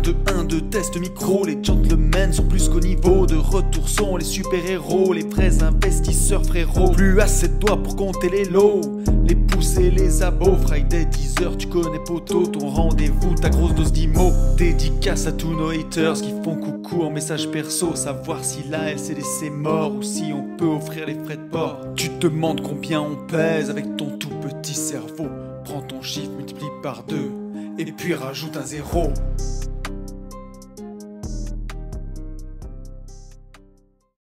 1, 2, test micro. Les gentlemen sont plus qu'au niveau. De retour sont les super-héros, les vrais investisseurs frérots. Plus assez de doigts pour compter les lots, les pouces et les abos. Friday 10h, tu connais poto, ton rendez-vous, ta grosse dose d'IMO. Dédicace à tous nos haters qui font coucou en message perso. Savoir si là elle s'est laissée mort ou si on peut offrir les frais de port. Tu te demandes combien on pèse avec ton tout petit cerveau. Prends ton chiffre, multiplie par 2 et puis rajoute un 0.